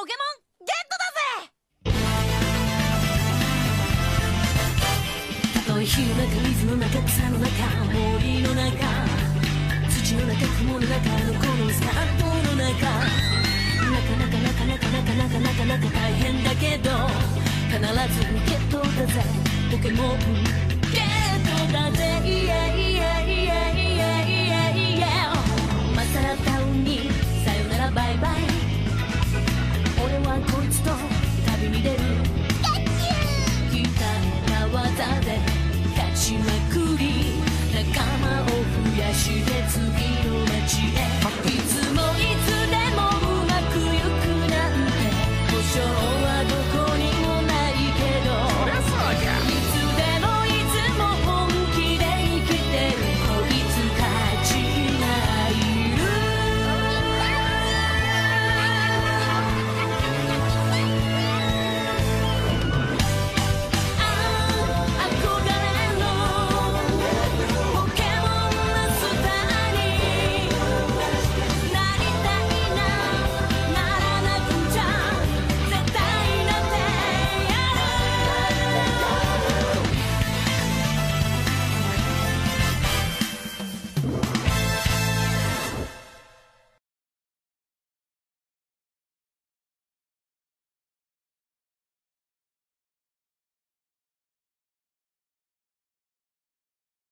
ポケモンゲットだぜ。たとえ火の中水の中草の中森の中土の中雲の中のこのスカートの中なかなか大変だけど必ずゲットだぜポケモン